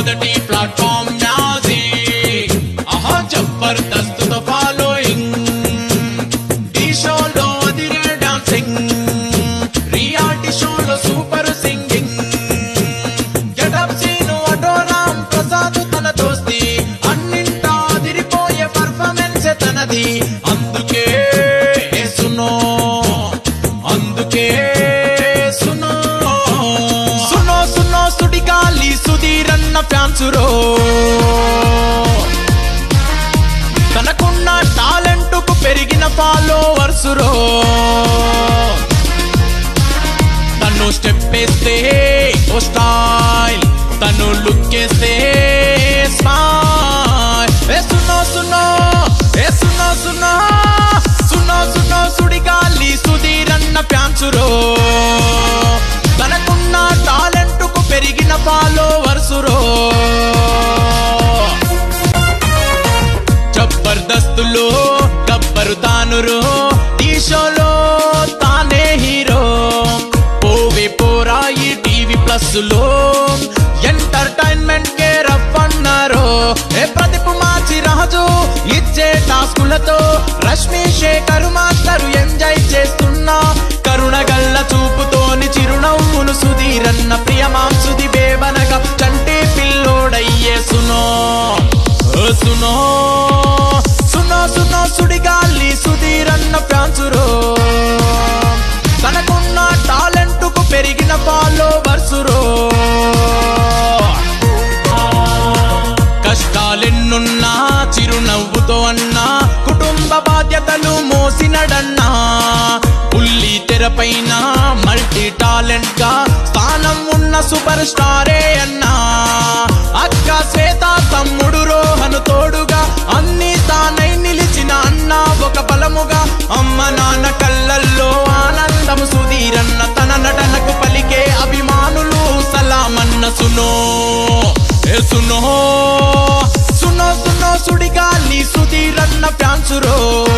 మొదటి ప్లాట్ఫామ్ మ్యాజీ ఆహా జబర్దస్త్ తో ఫాలోయింగ్ ఈ షోలో అదిరే డాన్సింగ్ రియాలిటీ షోలో super singing getup Seenu Auto Ram Prasad తన దోస్తి అన్నింటా అదిరిపోయే పర్ఫార్మెన్స్ తనది అందుకే సునో సుడిగాలి సుధీరన్న ఫ్యాన్సురో తనకున్న టాలెంట్ కు పెరిగిన ఫాలోవర్స్ రో తను స్టెప్ వేస్తే ఓ స్టైల్ తను లుక్ వేస్తే స్మైల్ సునో సునో సునో సునో సునో సునో సుడిగాలి సుధీరన్న ఫ్యాన్సురో తనకున్న టాలెంట్ కు పెరిగిన ఫాలోవర్స్ రో జబర్దస్తులో గబ్బరు తానురో ఈ షోలో తానే హీరో పోవే పోరాయి టీవీ ప్లస్ లో ఎంటర్టైన్మెంట్ కే రఫన్నారో ప్రదీప్ మార్చి రాజు ఇచ్చే టాస్కులతో రష్మి శేఖర్ మాస్టర్ ఎంజాయ్ చేస్తున్నా కరుణగల్ల చూపుతోని చిరునవ్వును సుధీరన్న ప్రియమాంసుది బేవనగా చంటి పిల్లోడయ్యే సునో సునో సునో సునో సుడిగాలి సుధీరన్న ఫ్యాన్సురో తనకున్న టాలెంట్ కు పెరిగిన ఫాలోవర్స్ రో కష్టాలెన్నున్నా చిరునవ్వుతో అన్నా కుటుంబ బాధ్యతలు మోసినడన్నా ఉల్లి తెరపైన మల్టీ టాలెంట్ గా స్థానం ఉన్న సూపర్ స్టారే అన్నా అక్క శ్వేత తమ్ముడు రోహన్ తోడుగా అన్ని తానై నిలిచిన అన్నా ఒక బలముగా అమ్మ నాన్న కళ్ళల్లో ఆనందము సుధీరన్న తన నటనకు పలికే అభిమానులు సలామన్న సునో సునో సునో సునో సుడిగాలి సుధీరన్న ఫ్యాన్సురో